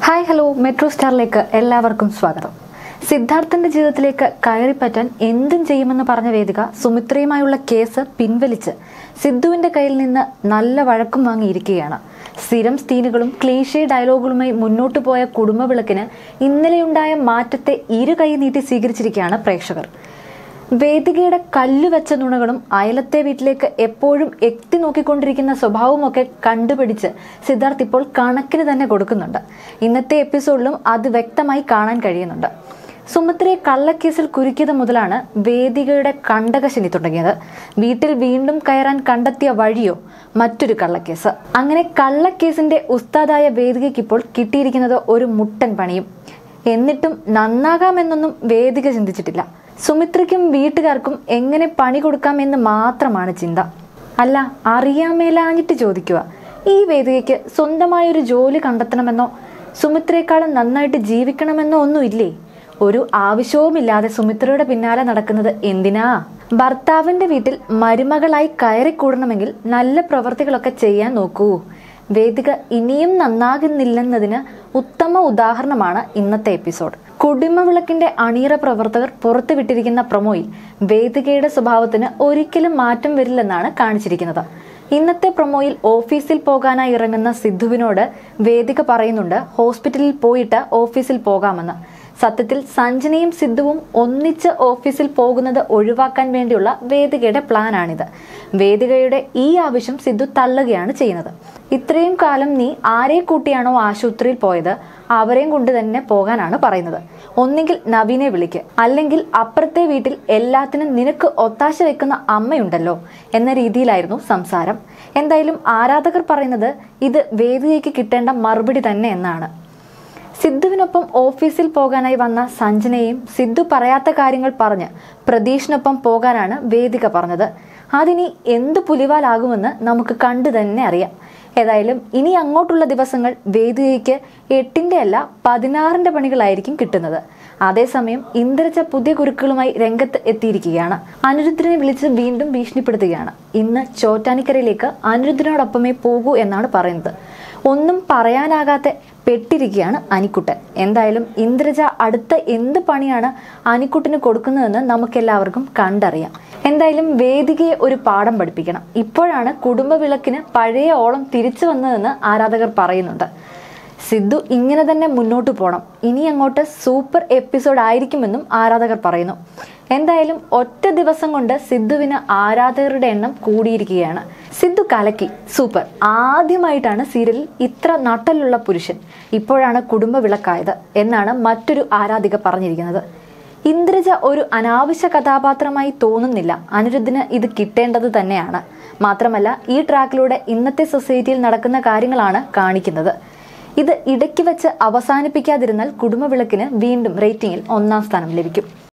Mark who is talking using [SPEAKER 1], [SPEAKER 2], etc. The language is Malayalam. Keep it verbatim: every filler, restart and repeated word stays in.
[SPEAKER 1] ഹായ് ഹലോ മെട്രോ സ്റ്റാറിലേക്ക് എല്ലാവർക്കും സ്വാഗതം. സിദ്ധാർത്ഥന്റെ ജീവിതത്തിലേക്ക് കയറിപ്പറ്റാൻ എന്തും ചെയ്യുമെന്ന് പറഞ്ഞ വേദിക സുമിത്രയുമായുള്ള കേസ് പിൻവലിച്ച് സിദ്ധുവിന്റെ കയ്യിൽ നിന്ന് നല്ല വഴക്കും വാങ്ങിയിരിക്കുകയാണ്. സ്ഥിരം സീനുകളും ക്ലീഷേ ഡയലോഗുകളുമായി മുന്നോട്ടു പോയ കുടുംബവിളക്കിന് ഇന്നലെയുണ്ടായ മാറ്റത്തെ ഇരു കൈ നീട്ടി സ്വീകരിച്ചിരിക്കുകയാണ് പ്രേക്ഷകർ. വേദികയുടെ കല്ലുവെച്ച നുണകളും അയലത്തെ വീട്ടിലേക്ക് എപ്പോഴും എത്തി നോക്കിക്കൊണ്ടിരിക്കുന്ന സ്വഭാവമൊക്കെ കണ്ടുപിടിച്ച് സിദ്ധാർത്ഥ് ഇപ്പോൾ കണക്കിന് തന്നെ കൊടുക്കുന്നുണ്ട്. ഇന്നത്തെ എപ്പിസോഡിലും അത് വ്യക്തമായി കാണാൻ കഴിയുന്നുണ്ട്. സുമിത്രയെ കള്ളക്കേസിൽ കുരുക്കിയത് മുതലാണ് വേദികയുടെ കണ്ടകശനി തുടങ്ങിയത്. വീട്ടിൽ വീണ്ടും കയറാൻ കണ്ടെത്തിയ വഴിയോ മറ്റൊരു കള്ളക്കേസ്. അങ്ങനെ കള്ളക്കേസിന്റെ ഉസ്താദായ വേദികയ്ക്ക് ഇപ്പോൾ കിട്ടിയിരിക്കുന്നത് ഒരു മുട്ടൻ പണിയും. എന്നിട്ടും നന്നാകാമെന്നൊന്നും വേദിക ചിന്തിച്ചിട്ടില്ല. സുമിത്രയ്ക്കും വീട്ടുകാർക്കും എങ്ങനെ പണി കൊടുക്കാമെന്ന് മാത്രമാണ് ചിന്ത. അല്ല, അറിയാമേലാഞ്ഞിട്ട് ചോദിക്കുക, ഈ വേദികയ്ക്ക് സ്വന്തമായൊരു ജോലി കണ്ടെത്തണമെന്നോ സുമിത്രയെക്കാളും നന്നായിട്ട് ജീവിക്കണമെന്നോ ഒന്നുമില്ലേ? ഒരു ആവശ്യവുമില്ലാതെ സുമിത്രയുടെ പിന്നാലെ നടക്കുന്നത് എന്തിനാ? ഭർത്താവിന്റെ വീട്ടിൽ മരുമകളായി കയറിക്കൂടണമെങ്കിൽ നല്ല പ്രവർത്തികളൊക്കെ ചെയ്യാൻ നോക്കൂ. വേദിക ഇനിയും നന്നാകുന്നില്ലെന്നതിന് ഉത്തമ ഉദാഹരണമാണ് ഇന്നത്തെ എപ്പിസോഡ്. കുടുംബവിളക്കിന്റെ അണിയറ പ്രവർത്തകർ പുറത്തുവിട്ടിരിക്കുന്ന പ്രൊമോയിൽ വേദികയുടെ സ്വഭാവത്തിന് ഒരിക്കലും മാറ്റം വരില്ലെന്നാണ് കാണിച്ചിരിക്കുന്നത്. ഇന്നത്തെ പ്രൊമോയിൽ ഓഫീസിൽ പോകാനായി ഇറങ്ങുന്ന സിദ്ധുവിനോട് വേദിക പറയുന്നുണ്ട് ഹോസ്പിറ്റലിൽ പോയിട്ട് ഓഫീസിൽ പോകാമെന്ന്. സത്യത്തിൽ സഞ്ജനയും സിദ്ധുവും ഒന്നിച്ച് ഓഫീസിൽ പോകുന്നത് ഒഴിവാക്കാൻ വേണ്ടിയുള്ള വേദികയുടെ പ്ലാനാണിത്. വേദികയുടെ ഈ ആവശ്യം സിദ്ധു തള്ളുകയാണ് ചെയ്യുന്നത്. ഇത്രയും കാലം നീ ആരെ കൂട്ടിയാണോ ആശുപത്രിയിൽ പോയത് അവരെയും കൊണ്ട് തന്നെ പോകാനാണ് പറയുന്നത്. ഒന്നെങ്കിൽ നവീനെ വിളിക്ക്, അല്ലെങ്കിൽ അപ്പുറത്തെ വീട്ടിൽ എല്ലാത്തിനും നിനക്ക് ഒത്താശ വെക്കുന്ന അമ്മയുണ്ടല്ലോ എന്ന രീതിയിലായിരുന്നു സംസാരം. എന്തായാലും ആരാധകർ പറയുന്നത് ഇത് വേദികയ്ക്ക് കിട്ടേണ്ട മറുപടി തന്നെ എന്നാണ്. സിദ്ധുവിനൊപ്പം ഓഫീസിൽ പോകാനായി വന്ന സഞ്ജനയും സിദ്ധു പറയാത്ത കാര്യങ്ങൾ പറഞ്ഞ് പ്രതീഷിനൊപ്പം പോകാനാണ് വേദിക പറഞ്ഞത്. അതിനി എന്ത് പുലിവാലാകുമെന്ന് നമുക്ക് കണ്ടു തന്നെ അറിയാം. ഏതായാലും ഇനി അങ്ങോട്ടുള്ള ദിവസങ്ങൾ വേദികയ്ക്ക് എട്ടിന്റെ അല്ല പതിനാറിന്റെ പണികളായിരിക്കും കിട്ടുന്നത്. അതേസമയം ഇന്ദ്രജ പുതിയ കുരുക്കുകളുമായി രംഗത്ത് എത്തിയിരിക്കുകയാണ്. അനിരുദ്ധിനെ വിളിച്ച് വീണ്ടും ഭീഷണിപ്പെടുത്തുകയാണ്. ഇന്ന് ചോറ്റാനിക്കരയിലേക്ക് അനിരുദ്ധിനോടൊപ്പമേ പോകൂ എന്നാണ് പറയുന്നത്. ഒന്നും പറയാനാകാതെ പെട്ടിരിക്കുകയാണ് അനിക്കുട്ടൻ. എന്തായാലും ഇന്ദ്രജ അടുത്ത എന്ത് പണിയാണ് അനിക്കുട്ടിന് കൊടുക്കുന്നതെന്ന് നമുക്കെല്ലാവർക്കും കണ്ടറിയാം. എന്തായാലും വേദികയെ ഒരു പാഠം പഠിപ്പിക്കണം. ഇപ്പോഴാണ് കുടുംബവിളക്കിന് പഴയ ഓളം തിരിച്ചു വന്നതെന്ന് ആരാധകർ പറയുന്നുണ്ട്. സിദ്ധു ഇങ്ങനെ തന്നെ മുന്നോട്ട് പോകണം. ഇനി അങ്ങോട്ട് സൂപ്പർ എപ്പിസോഡ് ആയിരിക്കുമെന്നും ആരാധകർ പറയുന്നു. എന്തായാലും ഒറ്റ ദിവസം കൊണ്ട് സിദ്ധുവിന് ആരാധകരുടെ എണ്ണം കൂടിയിരിക്കുകയാണ്. സിദ്ധു കലക്കി, സൂപ്പർ. ആദ്യമായിട്ടാണ് സീരിയലിൽ ഇത്ര നട്ടലുള്ള പുരുഷൻ. ഇപ്പോഴാണ് കുടുംബവിളക്കായത് എന്നാണ് മറ്റൊരു ആരാധിക പറഞ്ഞിരിക്കുന്നത്. ഇന്ദ്രജ ഒരു അനാവശ്യ കഥാപാത്രമായി തോന്നുന്നില്ല. അനിരുദ്ധിന് ഇത് കിട്ടേണ്ടത് തന്നെയാണ്. മാത്രമല്ല ഈ ട്രാക്കിലൂടെ ഇന്നത്തെ സൊസൈറ്റിയിൽ നടക്കുന്ന കാര്യങ്ങളാണ് കാണിക്കുന്നത്. ഇത് ഇടയ്ക്ക് വെച്ച് അവസാനിപ്പിക്കാതിരുന്നാൽ കുടുംബവിളക്കിന് വീണ്ടും റേറ്റിംഗിൽ ഒന്നാം സ്ഥാനം ലഭിക്കും.